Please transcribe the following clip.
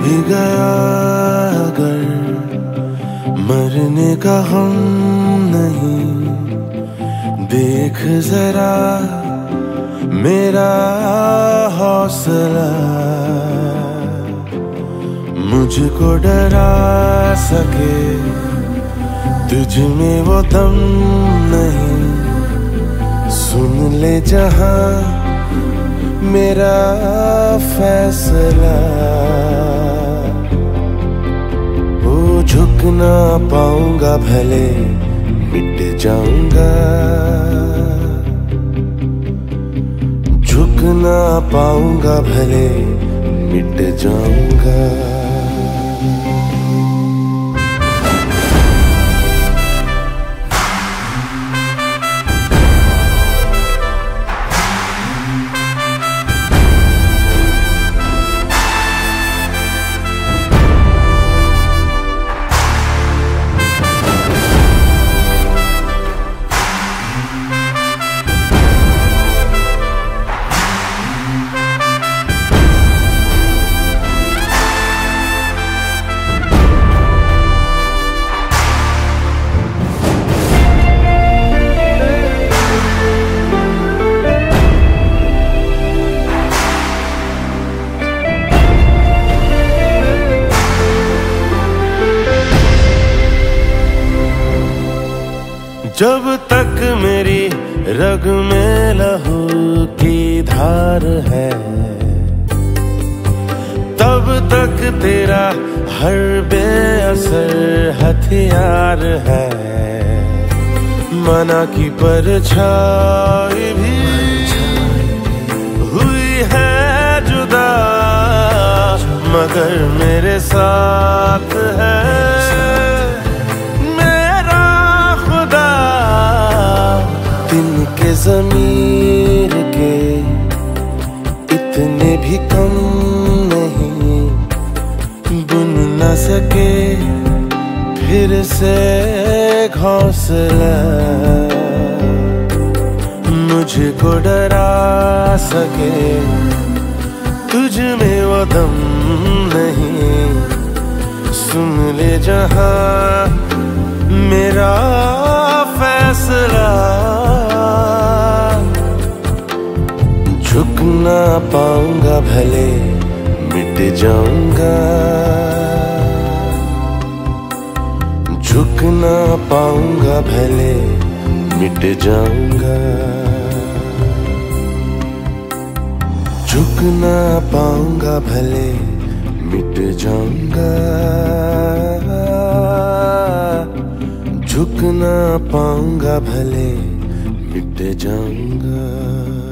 भी गया अगर मरने का गम नहीं, देख जरा मेरा हौसला, मुझको डरा सके तुझ में वो दम नहीं, सुन ले जहां मेरा फैसला। वो झुक ना पाऊंगा भले मिट जाऊंगा, झुक ना पाऊंगा भले मिट जाऊंगा। जब तक मेरी रग में लहू की धार है, तब तक तेरा हर बेअसर हथियार है। मना की परछाई भी हुई है जुदा, मगर मेरे साथ है के ज़मीर के इतने भी कम नहीं, बुन न सके फिर से घोंसला, मुझको डरा सके तुझ में वो दम नहीं, सुन ले जहां मेरा फैसला। झुक ना पाऊंगा भले मिट जाऊंगा, झुक ना पाऊंगा भले मिट जाऊंगा, झुक ना पाऊंगा भले मिट जाऊंगा, झुक ना पाऊंगा भले मिट जाऊंगा।